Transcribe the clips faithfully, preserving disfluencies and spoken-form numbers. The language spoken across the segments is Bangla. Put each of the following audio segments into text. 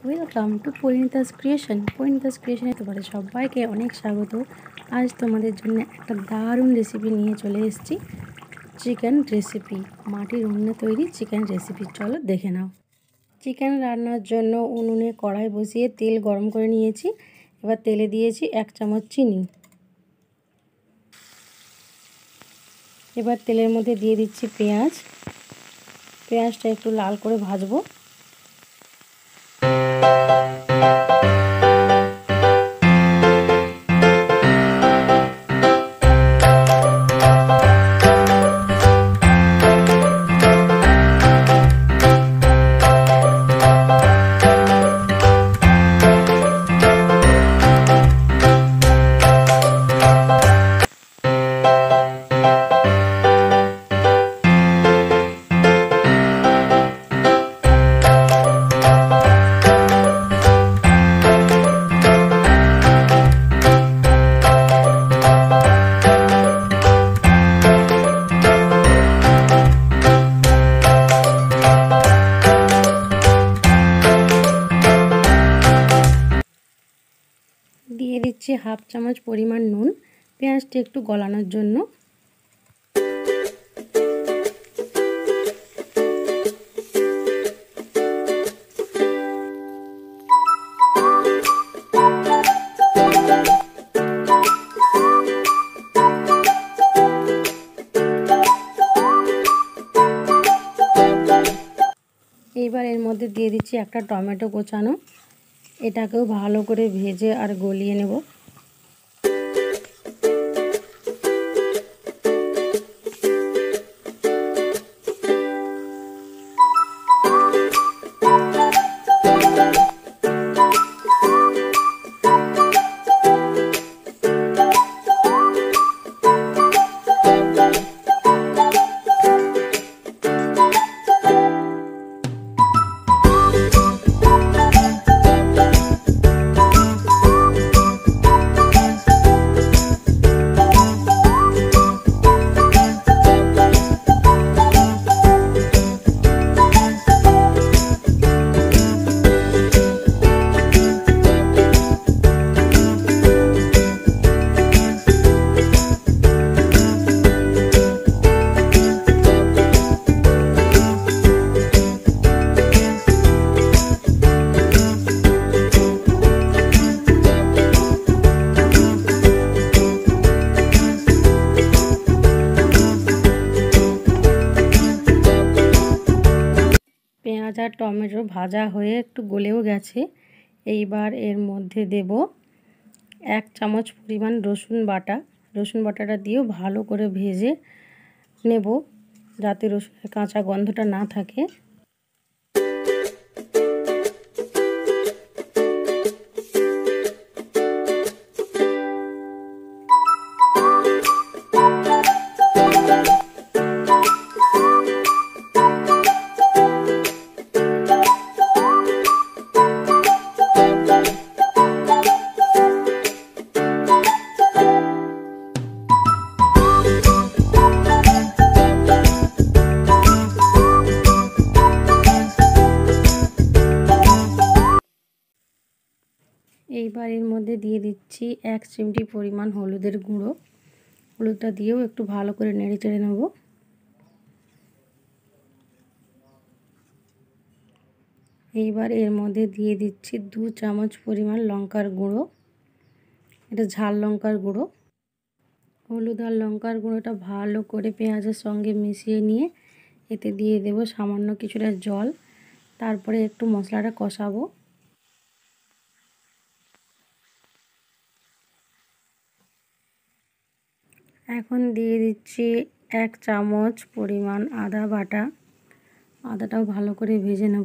Welcome to Parinita's creation. Parinita's ক্রিয়েশনে তোমাদের সবাইকে অনেক স্বাগত। আজ তোমাদের জন্য একটা দারুণ রেসিপি নিয়ে চলে এসেছি, চিকেন রেসিপি। মাটির উনুনে তৈরি চিকেন রেসিপি, চলো দেখে নাও। চিকেন রান্নার জন্য উনুনে কড়াই বসিয়ে তেল গরম করে নিয়েছি। এবার তেলে দিয়েছি এক চামচ চিনি। এবার তেলের মধ্যে দিয়ে দিচ্ছি পেঁয়াজ। পেঁয়াজটা একটু লাল করে ভাজবো। দিয়ে দিচ্ছি হাফ চামচ পরিমাণ নুন, পেঁয়াজটা একটু গলানোর জন্য। এইবার এর মধ্যে দিয়ে দিচ্ছি একটা টমেটো কোচানো। এটাকেও ভালো করে ভেজে আর গলিয়ে নেব। পেঁয়াজ আর টমেটো ভাজা হয়ে একটু গলেও গেছে। এইবার এর মধ্যে দেব এক চামচ পরিমাণ রসুন বাটা। রসুন বাটাটা দিয়েও ভালো করে ভেজে নেব, যাতে রসুনের কাঁচা গন্ধটা না থাকে। এইবার এর মধ্যে দিয়ে দিচ্ছি এক চিমটি পরিমাণ হলুদের গুঁড়ো। হলুদটা দিয়েও একটু ভালো করে নেড়ে চেড়ে নেব। এইবার এর মধ্যে দিয়ে দিচ্ছি দু চামচ পরিমাণ লঙ্কার গুঁড়ো। এটা ঝাল লঙ্কার গুঁড়ো। হলুদ আর লঙ্কার গুঁড়োটা ভালো করে পেঁয়াজের সঙ্গে মিশিয়ে নিয়ে এতে দিয়ে দেব সামান্য কিছুটা জল। তারপরে একটু মশলাটা কষাবো। এখন দিয়ে দিচ্ছি এক চামচ পরিমাণ আদা বাটা। আদাটাও ভালো করে ভেজে নেব।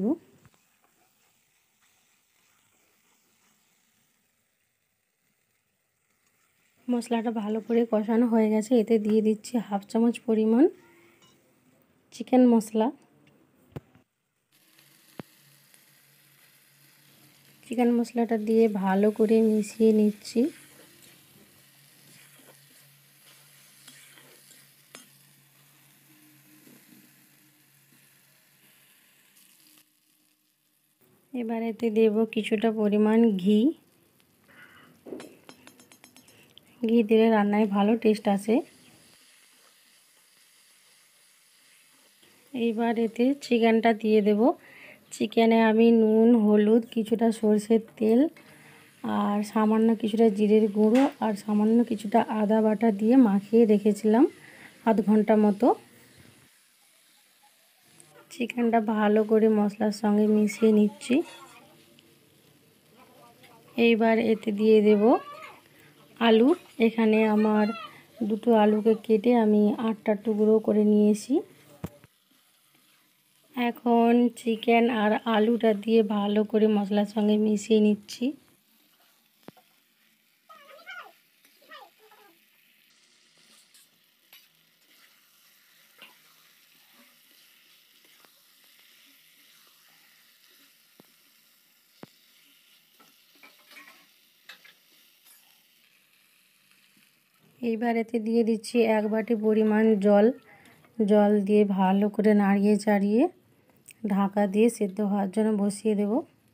মশলাটা ভালো করে কষানো হয়ে গেছে। এতে দিয়ে দিচ্ছি হাফ চামচ পরিমাণ চিকেন মশলা। চিকেন মশলাটা দিয়ে ভালো করে মিশিয়ে নিচ্ছি। এবার এতে দেব কিছুটা পরিমাণ ঘি। ঘি দিলে রান্নায় ভালো টেস্ট আসে। এইবার এতে চিকেনটা দিয়ে দেব। চিকেনে আমি নুন, হলুদ, কিছুটা সরষের তেল আর সামান্য কিছুটা জিরের গুঁড়ো আর সামান্য কিছুটা আদা বাটা দিয়ে মাখিয়ে রেখেছিলাম আধ ঘন্টা মতো। চিকেনটা ভালো করে মশলার সঙ্গে মিশিয়ে নিচ্ছি। এইবার এতে দিয়ে দেব আলু। এখানে আমার দুটো আলুকে কেটে আমি আটটা টুকরো করে নিয়েছি। এখন চিকেন আর আলুটা দিয়ে ভালো করে মশলার সঙ্গে মিশিয়ে নিচ্ছি। এইবার এতে দিয়ে দিচ্ছি এক বাটি পরিমাণ জল। জল দিয়ে ভালো করে নাড়িয়ে চাড়িয়ে ঢাকা দিয়ে সেদ্ধ হওয়ার জন্য বসিয়ে দেব।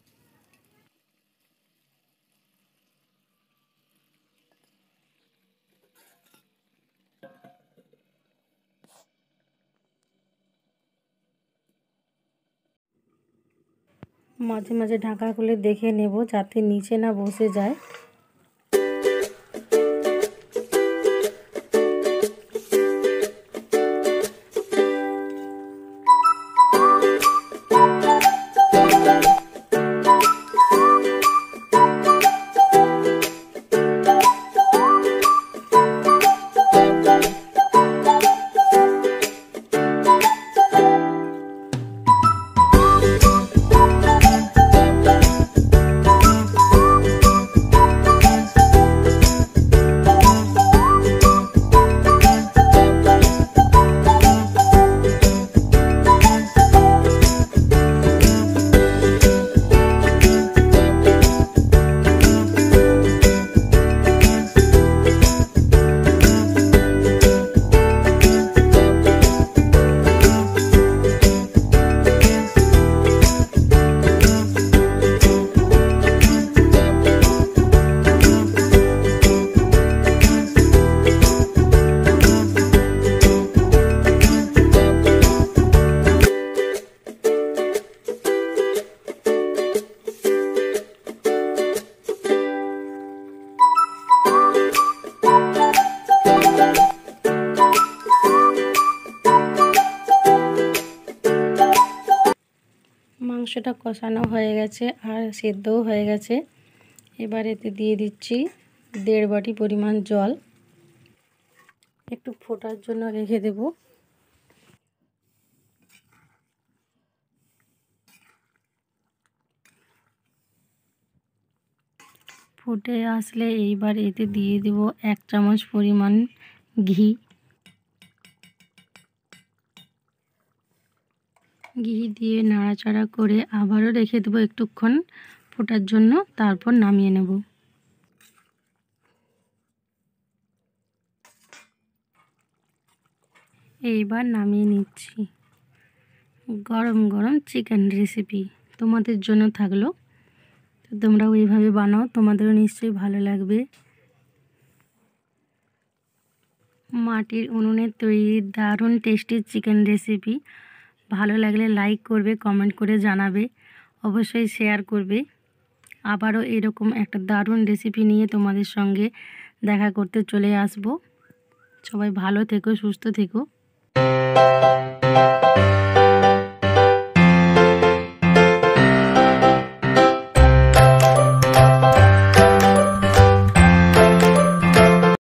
মাঝে মাঝে ঢাকা খুলে দেখে নেব যাতে নিচে না বসে যায়। মাংসটা কষানো হয়ে গেছে আর সেদ্ধও হয়ে গেছে। এবার এতে দিয়ে দিচ্ছি দেড় বাটি পরিমাণ জল। একটু ফোটার জন্য রেখে দেব। ফুটে আসলে এইবার এতে দিয়ে দেব এক চামচ পরিমাণ ঘি। ঘি দিয়ে নাড়াচাড়া করে আবারও রেখে দেবো একটুক্ষণ ফোটার জন্য, তারপর নামিয়ে নেব। এইবার নামিয়ে নিচ্ছি। গরম গরম চিকেন রেসিপি তোমাদের জন্য থাকলো। তো তোমরাও এইভাবে বানাও, তোমাদেরও নিশ্চয়ই ভালো লাগবে। মাটির উনুনে তৈরি দারুণ টেস্টি চিকেন রেসিপি ভালো লাগলে লাইক করবে, কমেন্ট করে জানাবে, অবশ্যই শেয়ার করবে। আবারও এরকম একটা দারুণ রেসিপি নিয়ে তোমাদের সঙ্গে দেখা করতে চলে আসব। সবাই ভালো থেকো, সুস্থ থেকো।